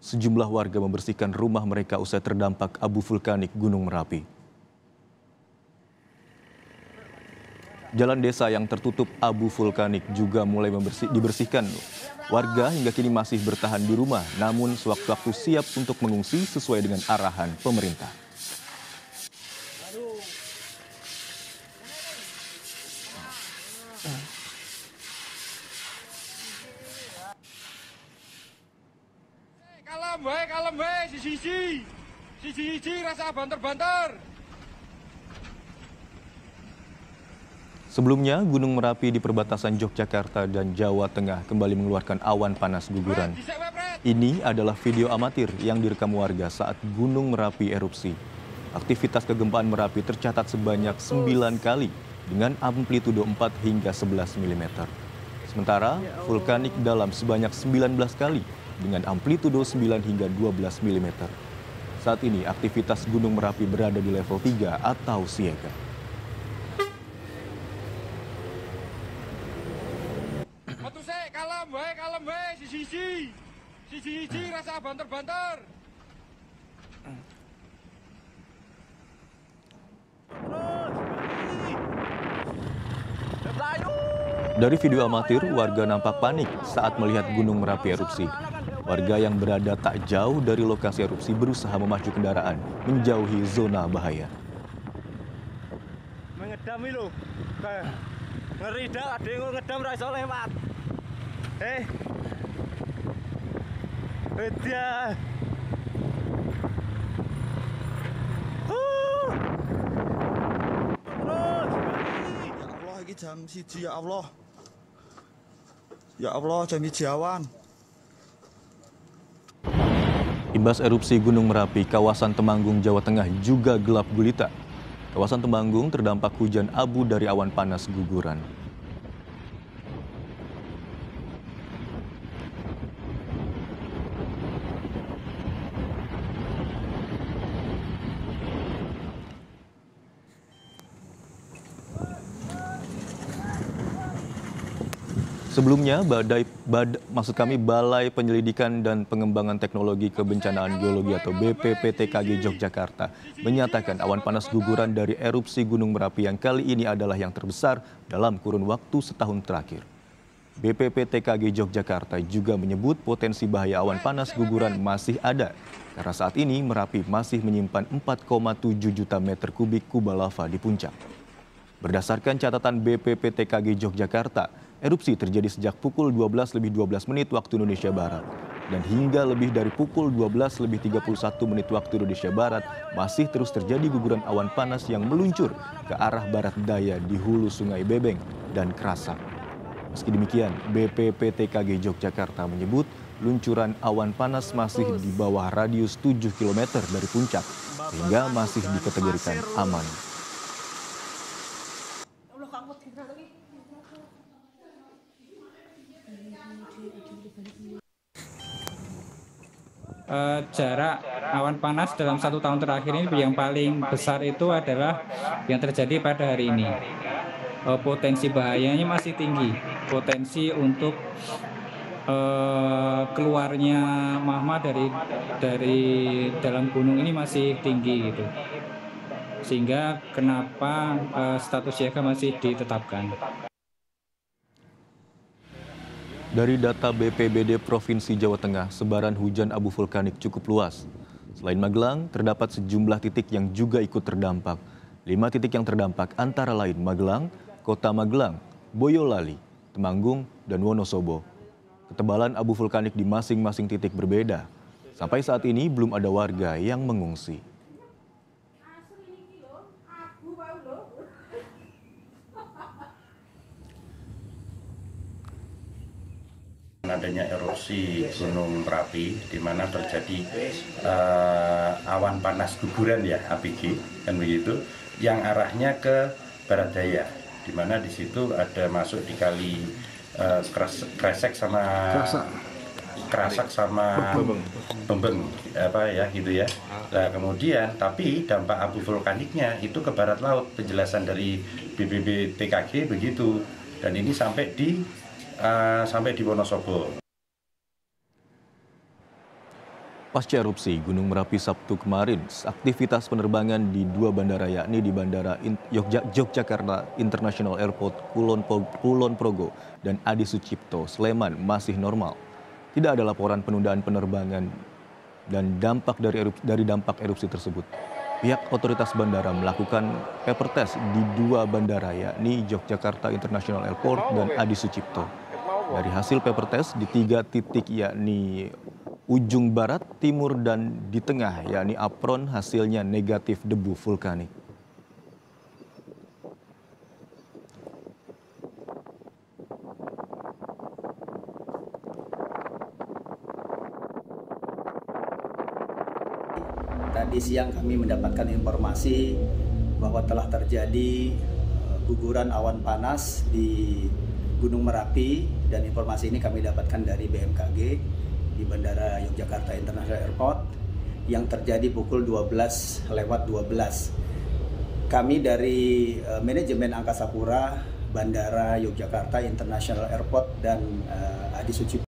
Sejumlah warga membersihkan rumah mereka usai terdampak abu vulkanik Gunung Merapi. Jalan desa yang tertutup abu vulkanik juga mulai dibersihkan. Warga hingga kini masih bertahan di rumah, namun sewaktu-waktu siap untuk mengungsi sesuai dengan arahan pemerintah. Kalem wae, siji rasa banter-banter. Sebelumnya, Gunung Merapi di perbatasan Yogyakarta dan Jawa Tengah kembali mengeluarkan awan panas guguran. Ini adalah video amatir yang direkam warga saat Gunung Merapi erupsi. Aktivitas kegempaan Merapi tercatat sebanyak 9 kali dengan amplitudo 4 hingga 11 mm. Sementara vulkanik dalam sebanyak 19 kali dengan amplitudo 9 hingga 12 mm. Saat ini aktivitas Gunung Merapi berada di level 3 atau siaga. Kalem wae, siji rasa banter-banter. Dari video amatir, warga nampak panik saat melihat Gunung Merapi erupsi. Warga yang berada tak jauh dari lokasi erupsi berusaha memacu kendaraan menjauhi zona bahaya. Ngedam lho. Ngeri dah, ada yang ngedam ra iso lewat. Dia. Ya Allah, ini jam 1 ya Allah. Ya Allah, jam 1 awan. Imbas erupsi Gunung Merapi, kawasan Temanggung, Jawa Tengah juga gelap gulita. Kawasan Temanggung terdampak hujan abu dari awan panas guguran. Sebelumnya, Balai Penyelidikan dan Pengembangan Teknologi Kebencanaan Geologi atau BPPTKG Yogyakarta menyatakan awan panas guguran dari erupsi Gunung Merapi yang kali ini adalah yang terbesar dalam kurun waktu setahun terakhir. BPPTKG Yogyakarta juga menyebut potensi bahaya awan panas guguran masih ada karena saat ini Merapi masih menyimpan 4,7 juta meter kubik kuba lava di puncak. Berdasarkan catatan BPPTKG Yogyakarta, erupsi terjadi sejak pukul 12:12 waktu Indonesia Barat. Dan hingga lebih dari pukul 12:31 waktu Indonesia Barat, masih terus terjadi guguran awan panas yang meluncur ke arah barat daya di hulu Sungai Bebeng dan Kerasak. Meski demikian, BPPTKG Yogyakarta menyebut luncuran awan panas masih di bawah radius 7 km dari puncak, sehingga masih dikategorikan aman. Jarak awan panas dalam 1 tahun terakhir ini yang paling besar itu adalah yang terjadi pada hari ini. Potensi bahayanya masih tinggi, potensi untuk keluarnya magma dari dalam gunung ini masih tinggi gitu. Sehingga kenapa status siaga masih ditetapkan. Dari data BPBD Provinsi Jawa Tengah, sebaran hujan abu vulkanik cukup luas. Selain Magelang, terdapat sejumlah titik yang juga ikut terdampak. 5 titik yang terdampak antara lain Magelang, Kota Magelang, Boyolali, Temanggung, dan Wonosobo. Ketebalan abu vulkanik di masing-masing titik berbeda. Sampai saat ini belum ada warga yang mengungsi. Adanya erupsi Gunung Merapi di mana terjadi awan panas guguran ya APG kan begitu yang arahnya ke barat daya di mana di situ ada masuk di kali Kresek sama Kerasak sama Bembeng apa ya gitu ya. Nah kemudian tapi dampak abu vulkaniknya itu ke barat laut, penjelasan dari BPPTKG begitu, dan ini sampai di Wonosobo. Pasca erupsi Gunung Merapi Sabtu kemarin, aktivitas penerbangan di dua bandara yakni di Bandara Yogyakarta International Airport Kulon Progo dan Adi Sucipto Sleman masih normal. Tidak ada laporan penundaan penerbangan dan dari dampak erupsi tersebut. Pihak otoritas bandara melakukan paper test di dua bandara yakni Yogyakarta International Airport dan Adi Sucipto. Dari hasil paper test di 3 titik yakni ujung barat, timur, dan di tengah yakni apron hasilnya negatif debu vulkanik. Tadi siang kami mendapatkan informasi bahwa telah terjadi guguran awan panas di Gunung Merapi, dan informasi ini kami dapatkan dari BMKG di Bandara Yogyakarta International Airport yang terjadi pukul 12:12. Kami dari manajemen Angkasa Pura, Bandara Yogyakarta International Airport dan Adi Sucipto